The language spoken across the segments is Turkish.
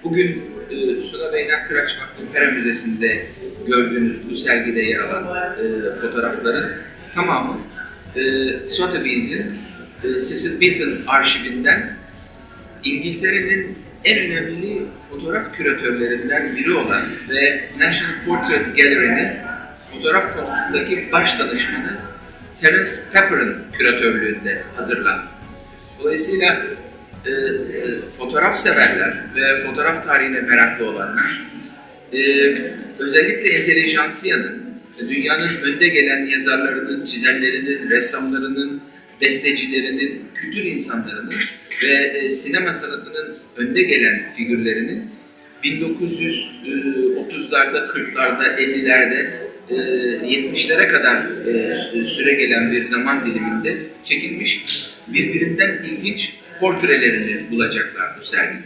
Bugün Suna Beynak Kıraç Vakfı Pera Müzesi'nde gördüğünüz bu sergide yer alan fotoğrafların tamamı Sotheby's'in Cecil Beaton arşivinden İngiltere'nin en önemli fotoğraf küratörlerinden biri olan ve National Portrait Gallery'nin fotoğraf konusundaki baş danışmanı Terence Pepper'ın küratörlüğünde hazırlandı. Dolayısıyla fotoğraf severler ve fotoğraf tarihine meraklı olanlar özellikle entelejansiyanın, dünyanın önde gelen yazarlarının, çizerlerinin, ressamlarının, bestecilerinin, kültür insanlarının ve sinema sanatının önde gelen figürlerinin 1930'larda, 40'larda, 50'lerde, 70'lere kadar süre gelen bir zaman diliminde çekilmiş birbirinden ilginç portrelerini bulacaklar bu sergide.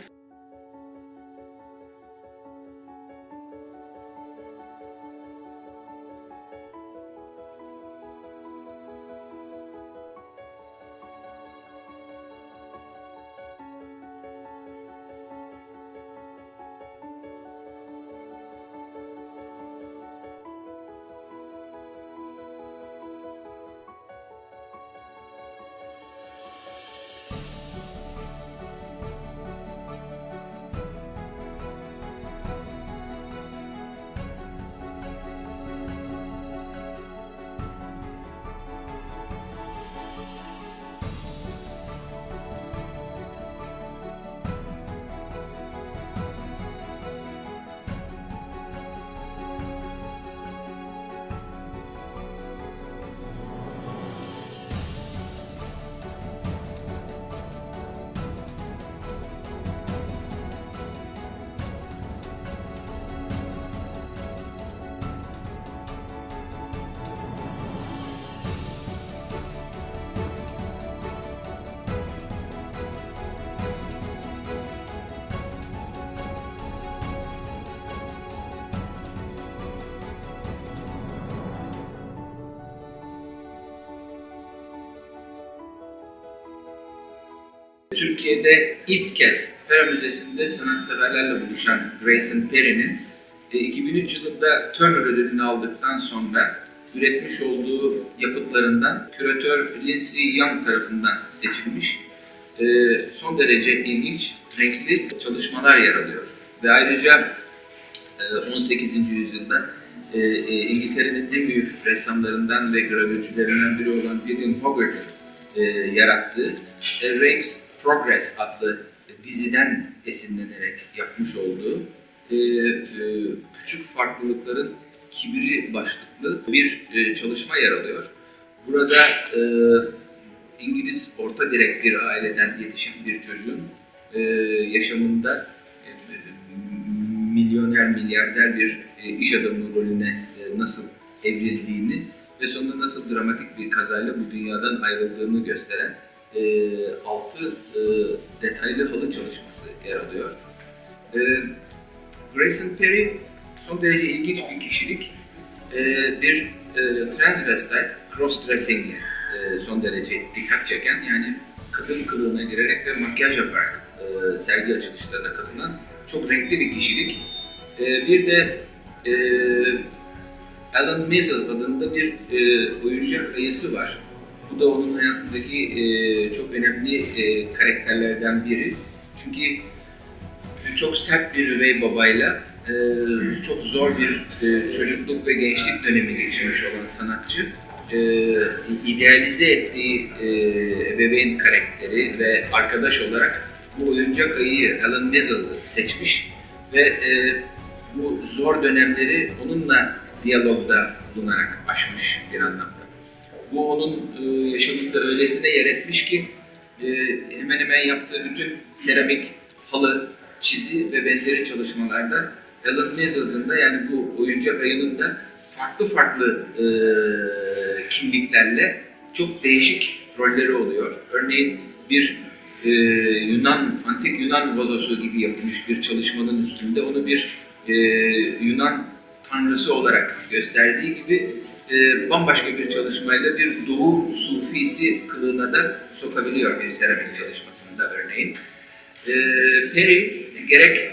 Türkiye'de ilk kez Pera Müzesi'nde sanatseverlerle buluşan Grayson Perry'nin 2003 yılında Turner ödülünü aldıktan sonra üretmiş olduğu yapıtlarından küratör Lindsay Young tarafından seçilmiş son derece ilginç, renkli çalışmalar yer alıyor. Ve ayrıca 18. yüzyılda İngiltere'nin en büyük ressamlarından ve gravürcülerinden biri olan William Hogarth'ın yarattığı Rake's Progress adlı diziden esinlenerek yapmış olduğu küçük farklılıkların kibiri başlıklı bir çalışma yer alıyor. Burada İngiliz orta direk bir aileden yetişen bir çocuğun yaşamında milyoner, milyarder bir iş adamı rolüne nasıl evrildiğini ve sonunda nasıl dramatik bir kazayla bu dünyadan ayrıldığını gösteren 6 detaylı halı çalışması yer alıyor. Grayson Perry son derece ilginç bir kişilik. Bir transvestite cross-dressing son derece dikkat çeken, yani kadın kılığına girerek ve makyaj yaparak sergi açılışlarına katılan çok renkli bir kişilik. Bir de Alan Mazel adında bir oyuncak ayısı var. Bu da onun hayatındaki çok önemli karakterlerden biri. Çünkü çok sert bir üvey babayla çok zor bir çocukluk ve gençlik dönemi geçirmiş olan sanatçı, idealize ettiği ebeveyn karakteri ve arkadaş olarak bu oyuncak ayıyı Alan Mazel'ı seçmiş ve bu zor dönemleri onunla diyalogda bulunarak aşmış bir anlamda. Bu onun yaşamında öylesine yer etmiş ki hemen hemen yaptığı bütün seramik, halı, çizi ve benzeri çalışmalarda Alan Mazel'ın da, yani bu oyuncak ayının da farklı kimliklerle çok değişik rolleri oluyor. Örneğin bir antik Yunan vazosu gibi yapılmış bir çalışmanın üstünde onu bir Yunan tanrısı olarak gösterdiği gibi bambaşka bir çalışmayla bir Doğu Sufisi kılığına da sokabiliyor bir seramik çalışmasında örneğin. Perry gerek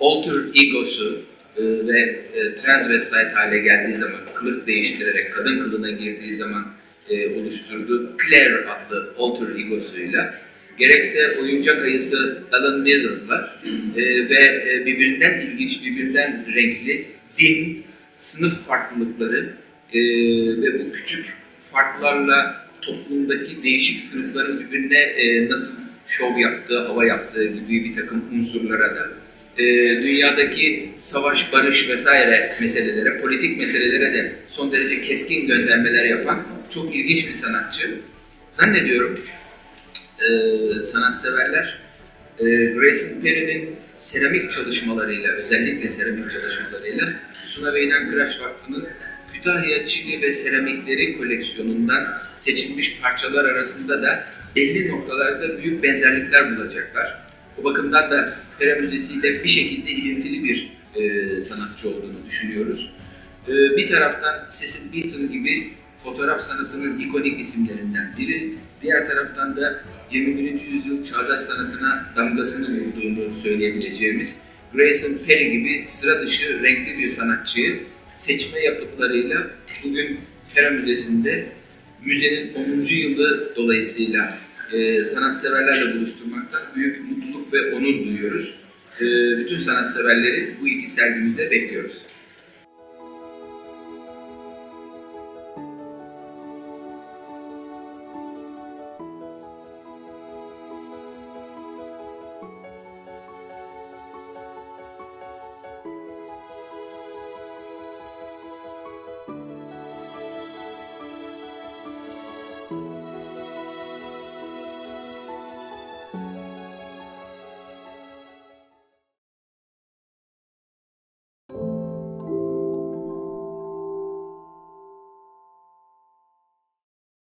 alter egosu ve transvestite hale geldiği zaman, kılık değiştirerek kadın kılığına girdiği zaman oluşturduğu Claire adlı alter egosuyla, gerekse oyuncak ayısı Alan Measle'la ve birbirinden ilginç, birbirinden renkli din, sınıf farklılıkları ve bu küçük farklarla toplumdaki değişik sınıfların birbirine nasıl şov yaptığı, hava yaptığı gibi bir takım unsurlara da dünyadaki savaş, barış vesaire meselelere, politik meselelere de son derece keskin göndermeler yapan çok ilginç bir sanatçı. Zannediyorum sanatseverler Grayson Perry'nin seramik çalışmalarıyla, özellikle seramik çalışmalarıyla Suna ve İnan Kıraç Vakfı'nın Kütahya Çini ve Seramikleri koleksiyonundan seçilmiş parçalar arasında da belli noktalarda büyük benzerlikler bulacaklar. Bu bakımdan da Pera Müzesi ile bir şekilde ilintili bir sanatçı olduğunu düşünüyoruz. Bir taraftan Cecil Beaton gibi fotoğraf sanatının ikonik isimlerinden biri, diğer taraftan da 21. yüzyıl çağdaş sanatına damgasını vurduğunu söyleyebileceğimiz Grayson Perry gibi sıra dışı renkli bir sanatçıyı seçme yapıtlarıyla bugün Pera Müzesi'nde müzenin 10. yılı dolayısıyla sanatseverlerle buluşturmaktan büyük mutluluk ve onur duyuyoruz. Bütün sanatseverleri bu iki sergimize bekliyoruz.